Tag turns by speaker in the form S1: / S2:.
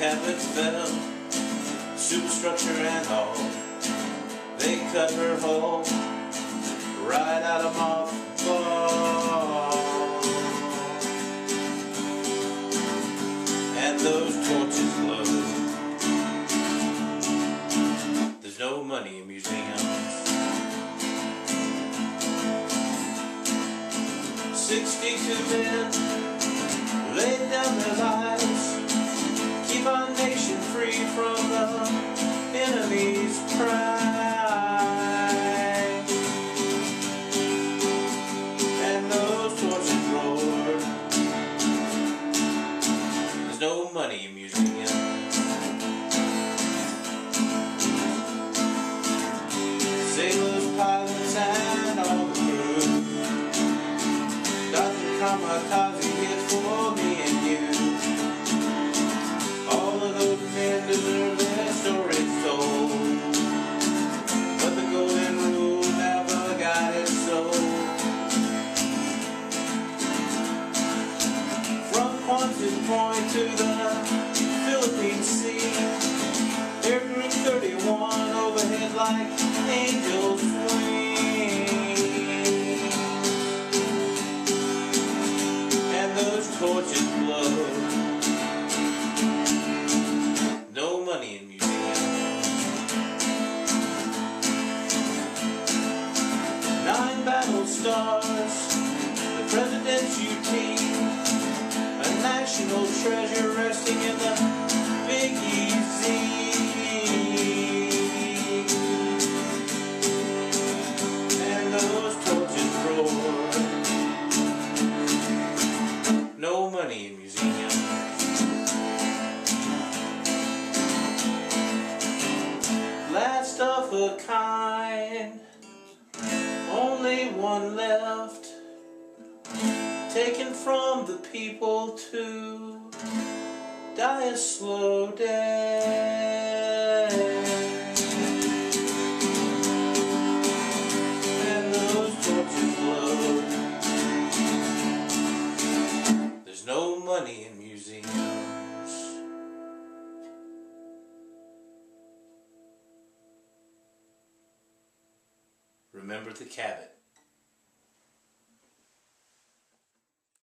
S1: Cabot fell, superstructure and all. They cut her hull right out of mothballs. And those torches glow. There's no money in museums. 62 men laid down their lives, keep our nation free from the enemy's pride. And those torches roared. There's no money in museums. Sailors, pilots, and all the crew. Kamikaze hits for me and you. All of those men deserve their story told, but the golden rule never got it sold. From Quonset Point to the Philippine Sea, Air Group 31 overhead like angels swing. Those torches glow. No money in museums. 9 battle stars, the president's routine, a national treasure resting in the Big Easy. And those torches roar. No money in museums. Last of a kind, only one left, taken from the people to die a slow death. And those torches glow. There's no money in museums. Remember the Cabot.